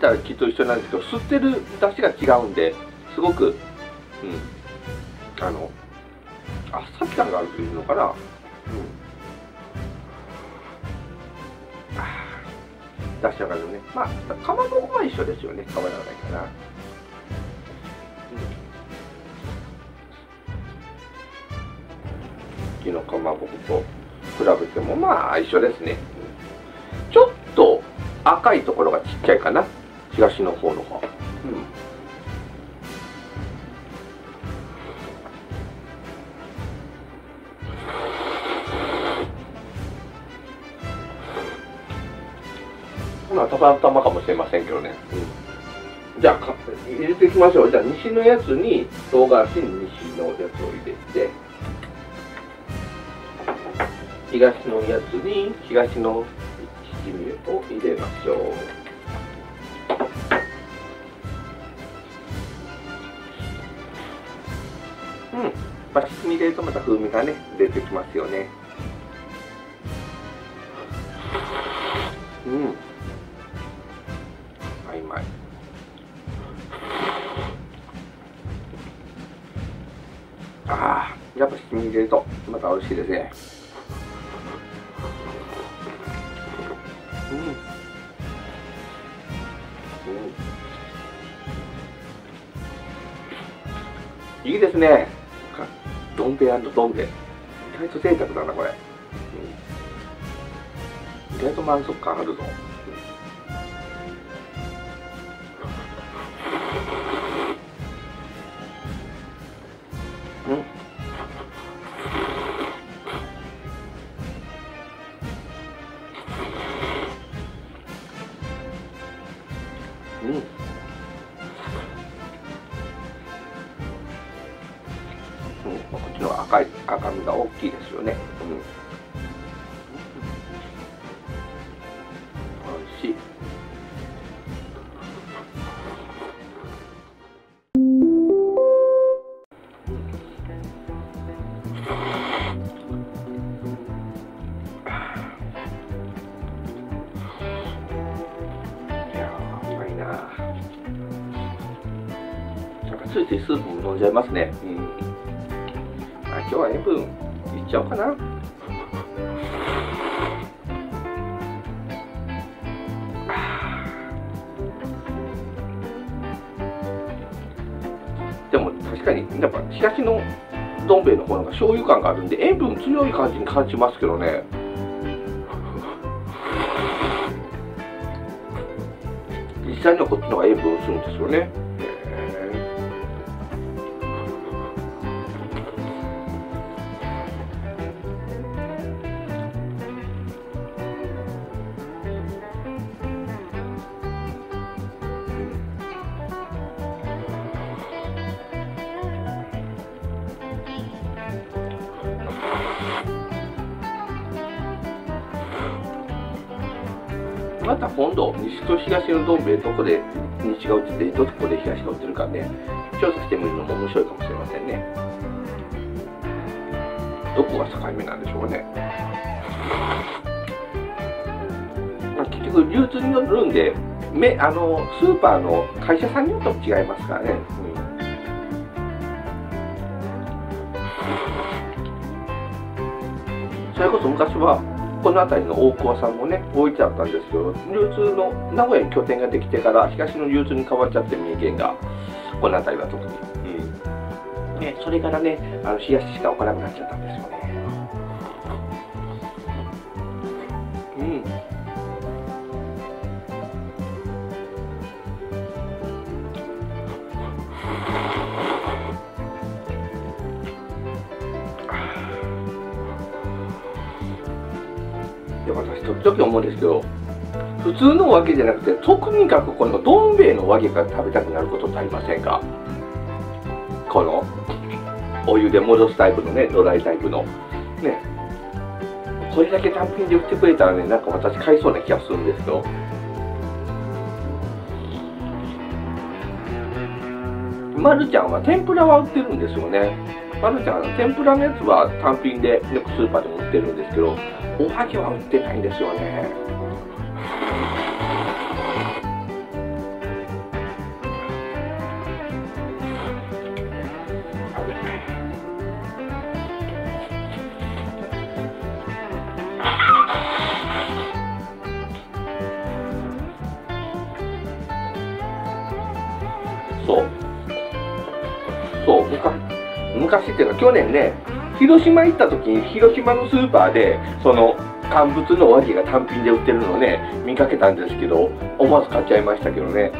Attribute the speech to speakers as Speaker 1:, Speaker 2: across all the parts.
Speaker 1: たらきっと一緒なんですけど、吸ってる出汁が違うんで、すごく、あっさり感があるというのかな。出し上がるね。まあ、かまぼこは一緒ですよね。変わらないかな。昨日かまぼこと比べてもまあ一緒ですね。ちょっと赤いところがちっちゃいかな。東の方の方。まあたまたまかもしれませんけどね。じゃあ入れていきましょう。じゃあ西のやつに唐辛子に西のやつを入れて、東のやつに東の七味を入れましょう。七味入れるとまた風味がね出てきますよね。あいまい。やっぱ七味入れるとまた美味しいですね。いいですね。どん兵衛&どん兵衛。意外と贅沢だなこれ。意外と満足感あるぞ。こっちの赤みが大きいですよね。美味しい。ついついスープも飲んじゃいますね。今日は塩分いっちゃおうかな。でも確かにやっぱ東のどん兵衛の方が醤油感があるんで塩分強い感じに感じますけどね。実際にはこっちの方が塩分薄いんですよね。また今度西と東のどん兵衛どこで西が売っててどこで東が売ってるかね調査してみるのも面白いかもしれませんね。どこが境目なんでしょうね。結局流通によるんでスーパーの会社さんによっても違いますからね。それこそ昔はこの辺りの大桑さんもね置いてあったんですけど、流通の名古屋に拠点ができてから東の流通に変わっちゃって、三重県がこの辺りは特に、それからね冷やししか置かなくなっちゃったんですよね。で私時々思うんですけど、普通のわけじゃなくて特にかくこのどん兵衛のわけが食べたくなることってありませんか。このお湯で戻すタイプのね、ドライタイプのね、これだけ単品で売ってくれたらね、なんか私買いそうな気がするんですけど、まるちゃんは天ぷらは売ってるんですよね。まるちゃん天ぷらのやつは単品でよくスーパーでも売ってるんですけど、おはぎは売ってないんですよね。 昔っていうか去年ね、広島行った時に広島のスーパーでその乾物の和牛が単品で売ってるのをね見かけたんですけど、思わず買っちゃいましたけどね。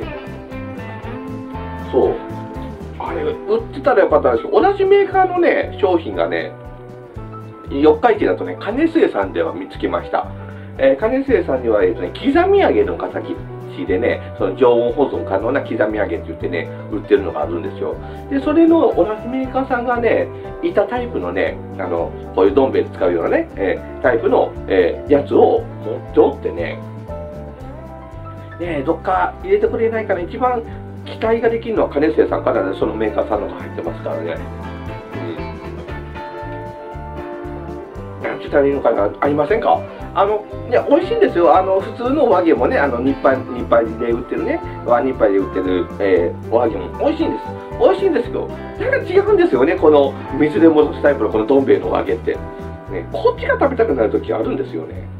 Speaker 1: そうあれ売ってたらよかったんですけど、同じメーカーのね商品がね四日市だとね金末さんでは見つけました。金末さんには、刻み揚げの形でね、その常温保存可能な刻み揚げって言ってね売ってるのがあるんですよ。でそれの同じメーカーさんがね板タイプのねこういうどん兵衛で使うようなね、タイプの、やつを持っておってね、どっか入れてくれないかな。一番期待ができるのは金末さんからね、そのメーカーさんのが入ってますからね。なんて言ったらいいのかな、ありませんか。いや美味しいんですよ。普通の和牛もね、日配で売ってるね、日配で売ってる、和牛も美味しいんです。美味しいんですけど、なんか違うんですよね、この水で戻すタイプのこのどん兵衛の和牛って、ね、こっちが食べたくなる時あるんですよね。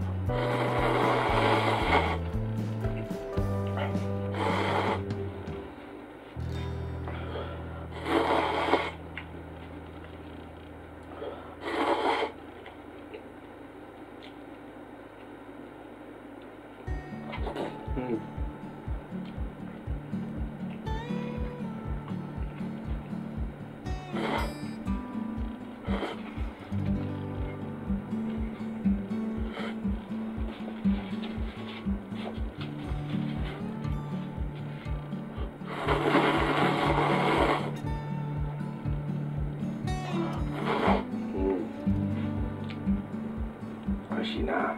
Speaker 1: 美味しいな。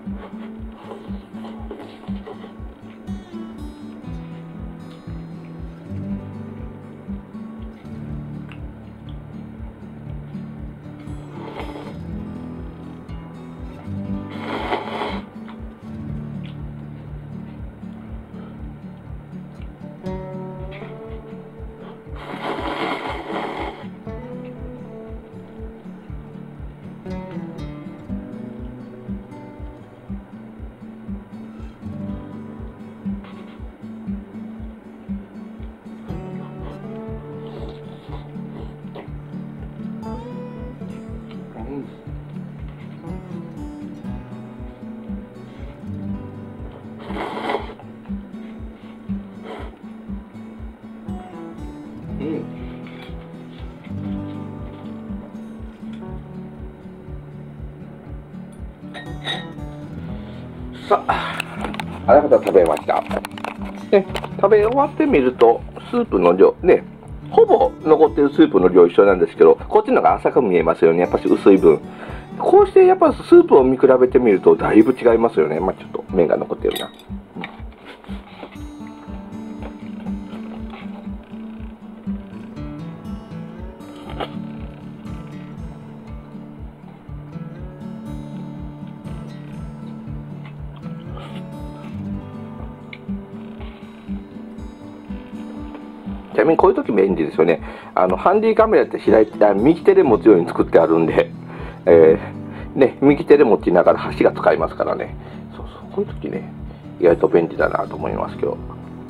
Speaker 1: さあ、あらかた食べました。ね、食べ終わってみると、スープの量、ね、ほぼ残ってるスープの量一緒なんですけど、こっちのが浅く見えますよね、やっぱし薄い分。こうしてやっぱスープを見比べてみると、だいぶ違いますよね。まあちょっと麺が残ってるな。ちなみにこういう時便利ですよね。ハンディカメラって開いて右手で持つように作ってあるんで、ね、右手で持ちながら箸が使えますからね。そうそう、こういう時ね、意外と便利だなと思いますけど。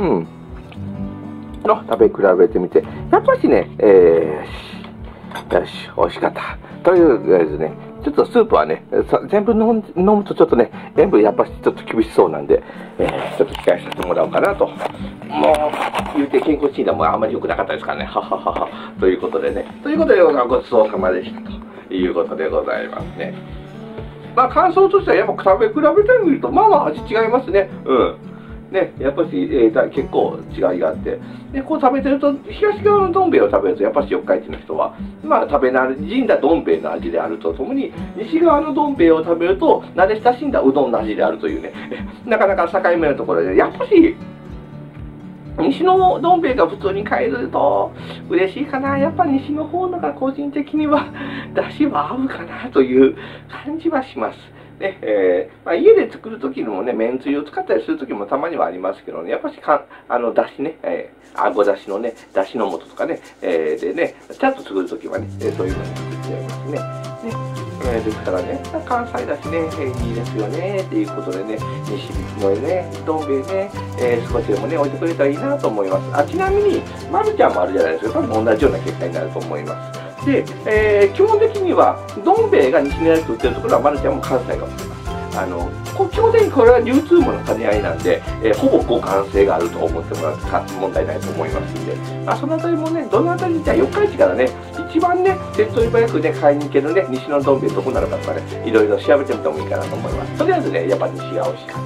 Speaker 1: 食べ比べてみて、やっぱしね、よし、美味しかった。というですね、ちょっとスープはね、全部飲むとちょっとね、塩分やっぱしちょっと厳しそうなんで、ちょっと控えさせてもらおうかなと。もう、言うて健康診断もあんまり良くなかったですからね。はははは。ということでね。ということで、ごちそうさまでしたということでございますね。まあ、感想としてはやっぱ食べ比べてみると、まあまあ味違いますね。ね、やっぱし、結構違いがあって、でこう食べてると、東側のどん兵衛を食べると、やっぱし四日市の人は、まあ、食べ馴染んだどん兵衛の味であるとともに、西側のどん兵衛を食べると、慣れ親しんだうどんの味であるというね、なかなか境目のところで、やっぱし、西のどん兵衛が普通に買えると嬉しいかな。やっぱ西の方のが個人的には、だしは合うかなという感じはします。ねまあ、家で作るときにもね、めんつゆを使ったりするときもたまにはありますけどね、やっぱしだしね、あごだしのね、だしの素とかね、でね、ちゃんと作るときはね、そういうのに作っちゃいますね。ですからね、関西だしね、いいですよね、っていうことでね、西のね、どん兵衛ね、少しでもね、置いてくれたらいいなと思います。ちなみに、まるちゃんもあるじゃないですか、多分同じような結果になると思います。 で、基本的にはどん兵衛が西のやつ売ってるところはマルちゃんも関西が売ってます。基本的にこれは流通網の兼ね合いなんで、ほぼ互換性があると思ってもらうと問題ないと思いますんで、そのあたりもね、どのあたりじゃあ四日市からね、一番ね、手っ取り早くね、買いに行けるね、西のどん兵衛どこなのかとかね、いろいろ調べてみてもいいかなと思います。とりあえずね、やっぱ西が美味しかった。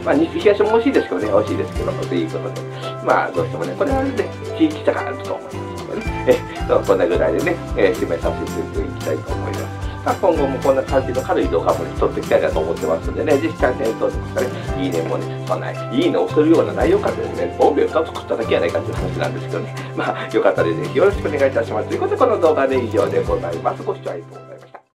Speaker 1: 西東も美味しいですけどね、美味しいですけど、ということで、どうしてもね、これはね、地域差があると思いますのでね、こんなぐらいでね、締めさせていきたいと思います。今後もこんな感じの軽い動画もね、撮っていきたいなと思ってますのでね、ぜひチャンネル登録したね、いいねもね、そんな、いいねをするような内容かとですね、ボンベを2つ食っただけやないかという話なんですけどね、よかったらぜひよろしくお願いいたします。ということで、この動画で以上でございます。ご視聴ありがとうございます。